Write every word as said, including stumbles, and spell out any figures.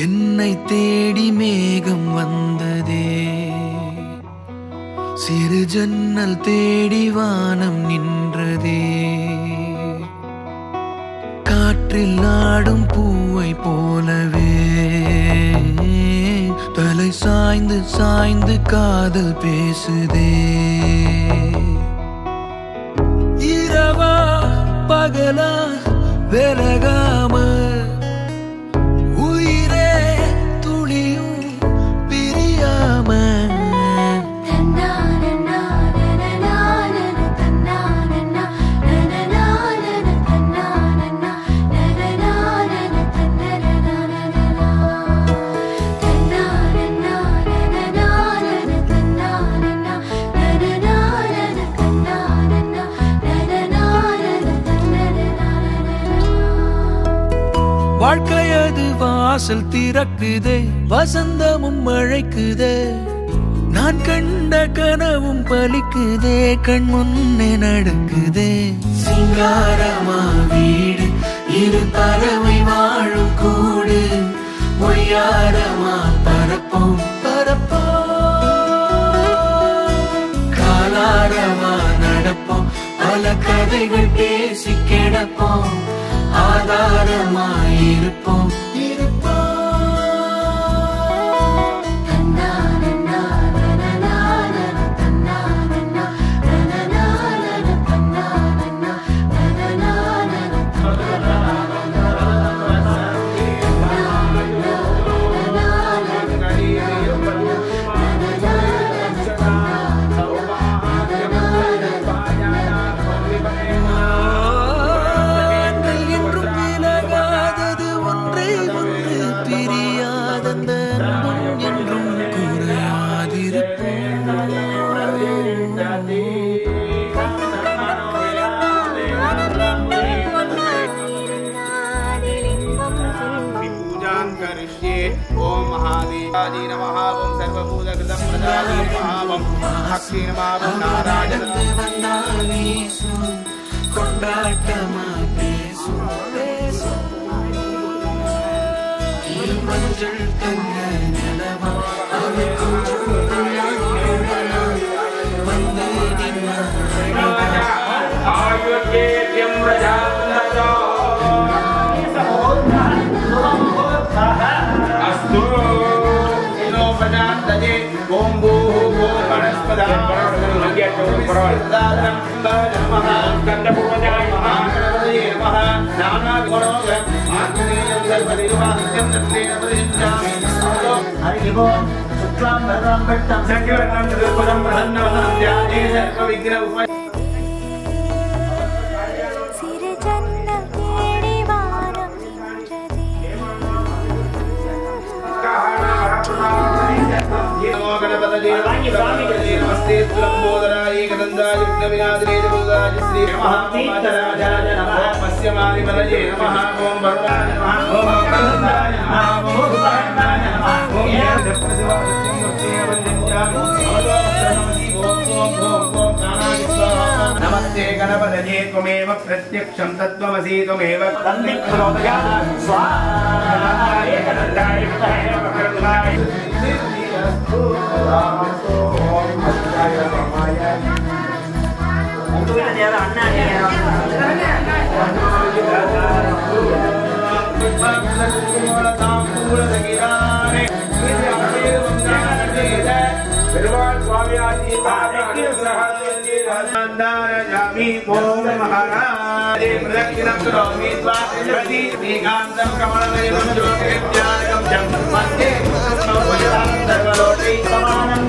என்னை தேடி மேகம் வந்ததே, சிறு ஜன்னல் தேடி வானம் நின்றதே, காற்றில் ஆடும் பூவை போலவே தலை சாய்ந்து சாய்ந்து காதல் பேசுதே. இரவா பகலா விலகாம உயிரே துளியும் பிரியாம வாழ்க்கையது வாசல் திறக்குதே, வசந்தமும் அழைக்குதே, நான் கண்ட கனவும் பலிக்குதே, கண் முன்னே நடக்குதே. சிங்காரமா வீடு, இரு பறவை வாழும் கூடு, ஒய்யாரமா பரப்போம் பரப்போம், காலாரமா நடப்போம், பல கதைகள் பேசி கிடப்போம், ஆதாரமாயிருப்போம் இருப்போம். ओम महादेवाय नमः। ओम सर्वभूतकृतं प्रदाय नमः। ओम भक्ति नमः। नारायण वंदनीसु कोंडाटमा पेसु पेसु ये मंजल तंग निलवा अवे कुंजुला वंदे दिना आयुर्के त्यम्रजानदा ओम भू भू वनस्पदा नमः स्कंदपूर्वजाय नमः नाना गुणोग आत्मनेयं सर्वदेवादित्यं तत्रेण परिचिन्तामि हरि ओम शुक्लां वरदां भट्टं शक्तिवर्णं चतुष्पदं प्रसन्नं ध्याने सर्वविघ्न उप नमस्ते लंबोदराय कदंदाय विघ्नविनाशने जगदाय श्री महामंगलराजाय नमः। पश्यमादिवरजे नमः। ओम वरुणाय नमः। ओम कदंदाय नमः। ओम रूपाय नमः। ओम नमस्ते गणपतये त्वमेव प्रत्यक्षं तत्त्वमसि त्वमेव तन्मे प्रचोदयात् स्वाहा। कदंदाय विघ्नविनाशाय महाराज प्रदक्षिणं करोमि प्रति मेघान्तं कमलनयनं ज्योतिर्विद्यायं च मध्ये सर्वलोकै समानं